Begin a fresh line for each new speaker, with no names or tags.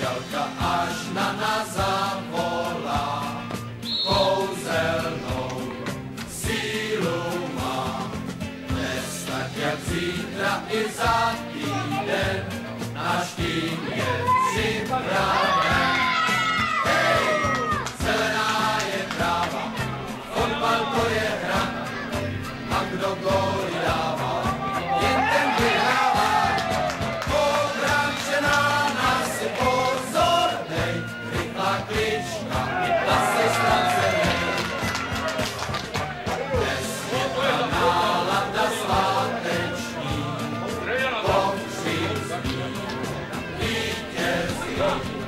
manželka až na nás zavolá. Kouzelnou sílu má, dnes tak jak zítra i za týden, náš tým je připraven. Hej, zelená je tráva, fotbal to je hra, a kdo góly dává, jen ten vyhrává. Obránče na nás si pozor dej, rychlá klička, ta se ztracenej. Dnes je ta nálada sváteční, pokřivní, vítězí.